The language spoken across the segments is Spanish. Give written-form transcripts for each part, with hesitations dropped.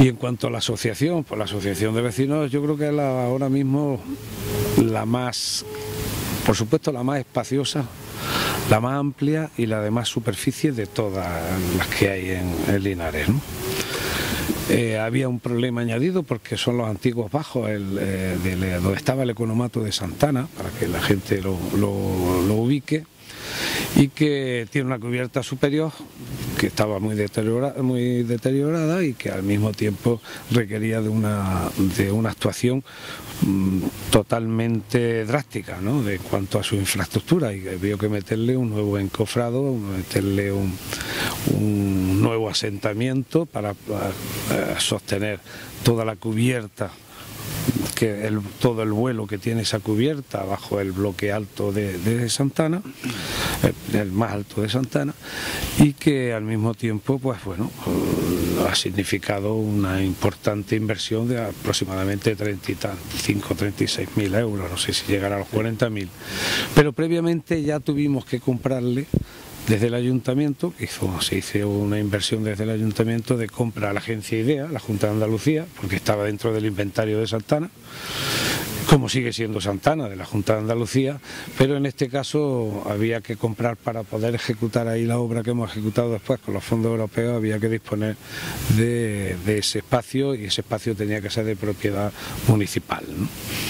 Y en cuanto a la asociación, pues la asociación de vecinos yo creo que es ahora mismo la más, por supuesto la más espaciosa, la más amplia y la de más superficie de todas las que hay en Linares, ¿no? Había un problema añadido porque son los antiguos bajos donde estaba el economato de Santana, para que la gente lo ubique, y que tiene una cubierta superior que estaba muy deteriorada y que al mismo tiempo requería de una actuación totalmente drástica, ¿no?, de cuanto a su infraestructura, y había que meterle un nuevo encofrado, meterle un nuevo asentamiento para sostener toda la cubierta, todo el vuelo que tiene esa cubierta bajo el bloque alto de Santana, el más alto de Santana, y que al mismo tiempo, pues bueno, ha significado una importante inversión de aproximadamente 35 o 36.000 euros, no sé si llegará a los 40.000, pero previamente ya tuvimos que comprarle desde el ayuntamiento, se hizo una inversión desde el ayuntamiento de compra a la agencia IDEA, la Junta de Andalucía, porque estaba dentro del inventario de Santana, como sigue siendo Santana, de la Junta de Andalucía, pero en este caso había que comprar para poder ejecutar ahí la obra que hemos ejecutado después con los fondos europeos, había que disponer de ese espacio, y ese espacio tenía que ser de propiedad municipal, ¿no?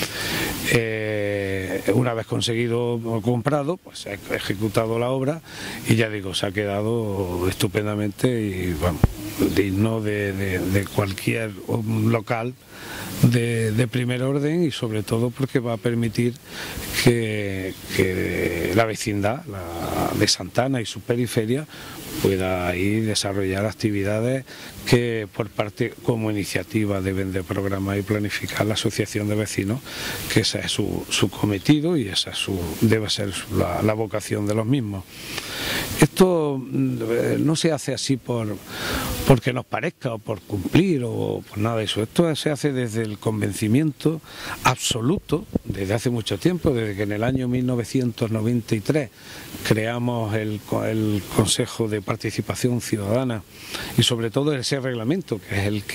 Una vez conseguido o comprado, pues se ha ejecutado la obra y ya digo, se ha quedado estupendamente y bueno, digno de cualquier local de primer orden, y sobre todo porque va a permitir que la vecindad de Santana y su periferia pueda ahí desarrollar actividades que por parte, como iniciativa, deben de programar y planificar la asociación de vecinos, que ese es su cometido y esa debe ser la vocación de los mismos. Esto no se hace así porque nos parezca o por cumplir o por nada de eso. Esto se hace desde el convencimiento absoluto, desde hace mucho tiempo, desde que en el año 1993 creamos el Consejo de Participación Ciudadana, y sobre todo ese reglamento que es el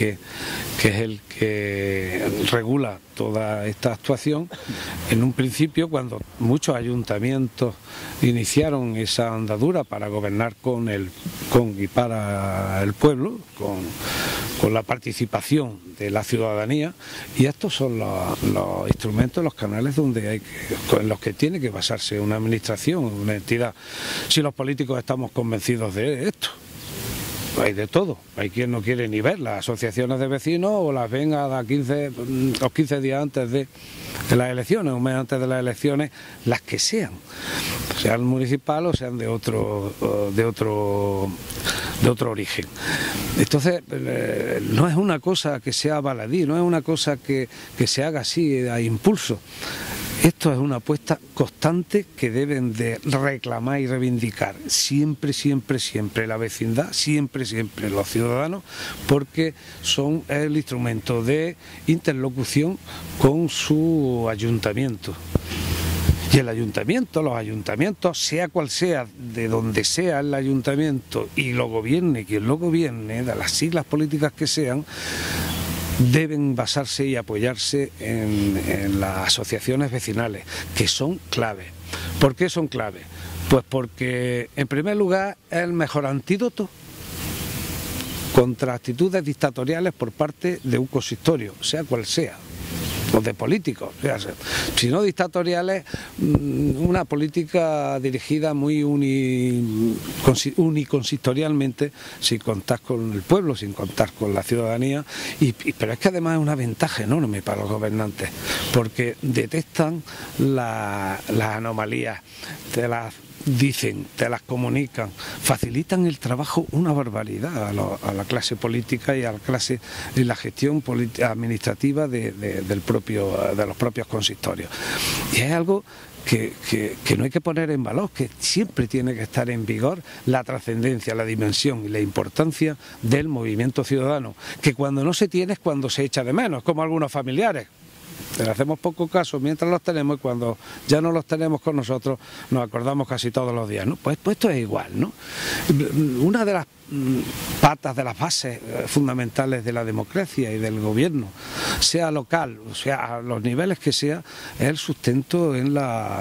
que regula toda esta actuación. En un principio, cuando muchos ayuntamientos iniciaron esa andadura para gobernar con y para el pueblo, con la participación de la ciudadanía, y estos son los instrumentos, los canales en los que tiene que basarse una administración, una entidad. Si los políticos estamos convencidos de esto, hay de todo, hay quien no quiere ni ver las asociaciones de vecinos, o las ven a 15 días antes de las elecciones, un mes antes de las elecciones, las que sean municipal o sean de otro origen. Entonces, no es una cosa que sea baladí, no es una cosa que se haga así a impulso. Esto es una apuesta constante que deben de reclamar y reivindicar siempre, siempre, siempre la vecindad, siempre, siempre los ciudadanos, porque son el instrumento de interlocución con su ayuntamiento. Y el ayuntamiento, los ayuntamientos, sea cual sea, de donde sea el ayuntamiento, y lo gobierne quien lo gobierne, de las siglas políticas que sean, deben basarse y apoyarse en las asociaciones vecinales, que son clave. ¿Por qué son clave? Pues porque, en primer lugar, es el mejor antídoto contra actitudes dictatoriales por parte de un consistorio, sea cual sea, o de políticos, si no dictatoriales, una política dirigida muy uniconsistorialmente, sin contar con el pueblo, sin contar con la ciudadanía, pero es que además es una ventaja enorme para los gobernantes, porque detectan las anomalías, dicen, te las comunican, facilitan el trabajo una barbaridad a la clase política y a la clase de la gestión administrativa de los propios consistorios. Y es algo que no hay que poner en valor, que siempre tiene que estar en vigor la trascendencia, la dimensión y la importancia del movimiento ciudadano, que cuando no se tiene es cuando se echa de menos, como algunos familiares. Le hacemos poco caso mientras los tenemos, y cuando ya no los tenemos con nosotros nos acordamos casi todos los días, ¿no? Pues esto es igual, ¿no? Una de las patas, de las bases fundamentales de la democracia y del gobierno, sea local, o sea, a los niveles que sea, es el sustento en la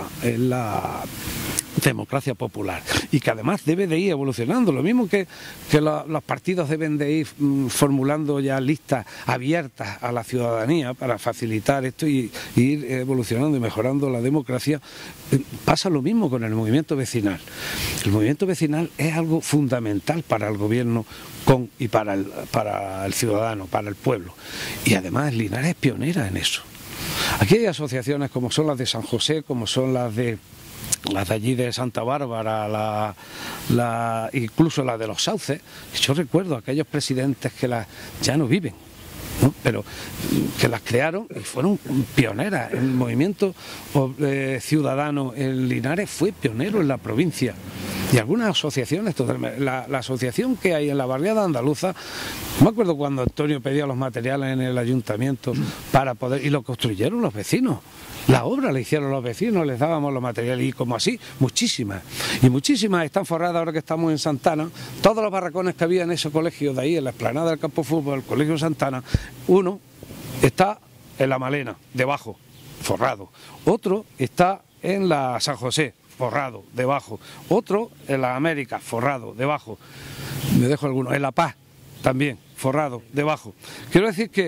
democracia popular, y que además debe de ir evolucionando, lo mismo que los partidos deben de ir formulando ya listas abiertas a la ciudadanía para facilitar esto y ir evolucionando y mejorando la democracia. Pasa lo mismo con el movimiento vecinal. El movimiento vecinal es algo fundamental para el gobierno y para el ciudadano, para el pueblo, y además Linares es pionera en eso. Aquí hay asociaciones como son las de San José, como son las de allí de Santa Bárbara, incluso las de los Sauces. Yo recuerdo a aquellos presidentes que ya no viven, ¿no? Pero que las crearon y fueron pioneras. El movimiento ciudadano en Linares fue pionero en la provincia. Y algunas asociaciones, la asociación que hay en la barriada andaluza, me acuerdo cuando Antonio pedía los materiales en el ayuntamiento para poder, y lo construyeron los vecinos. La obra la hicieron los vecinos, les dábamos los materiales, y como así, muchísimas. Y muchísimas están forradas ahora que estamos en Santana. Todos los barracones que había en ese colegio de ahí, en la explanada del campo de fútbol, el colegio Santana, uno está en la Malena, debajo, forrado. Otro está en la San José, forrado, debajo. Otro en la América, forrado, debajo. Me dejo alguno. En La Paz, también, forrado, debajo. Quiero decir que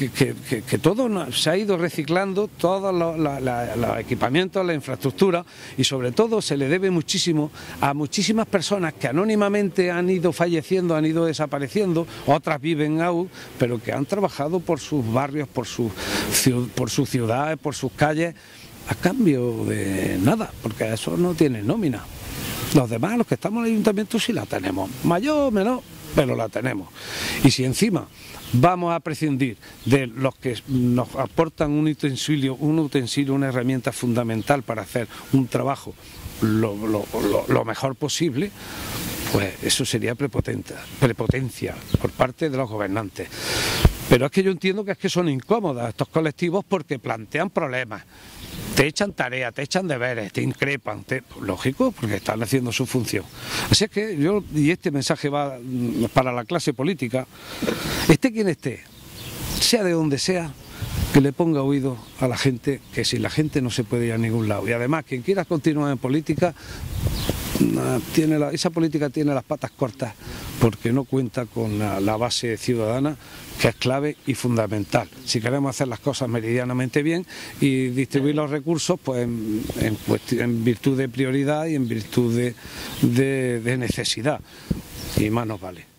todo se ha ido reciclando, todos los equipamientos, la infraestructura, y sobre todo se le debe muchísimo a muchísimas personas que anónimamente han ido falleciendo, han ido desapareciendo, otras viven aún, pero que han trabajado por sus barrios, por sus ciudades, por sus calles, a cambio de nada, porque eso no tiene nómina. Los demás, los que estamos en el ayuntamiento, sí la tenemos, mayor o menor, pero la tenemos. Y si encima vamos a prescindir de los que nos aportan un utensilio, una herramienta fundamental para hacer un trabajo lo mejor posible, pues eso sería prepotencia por parte de los gobernantes. Pero es que yo entiendo que son incómodas estos colectivos porque plantean problemas. Te echan tareas, te echan deberes, te increpan, lógico, porque están haciendo su función. Así es que y este mensaje va para la clase política, esté quien esté, sea de donde sea, que le ponga oído a la gente, que si la gente no se puede ir a ningún lado. Y además, quien quiera continuar en política, esa política tiene las patas cortas, porque no cuenta con la base ciudadana, que es clave y fundamental. Si queremos hacer las cosas meridianamente bien y distribuir los recursos, pues en virtud de prioridad y en virtud de necesidad, y más nos vale.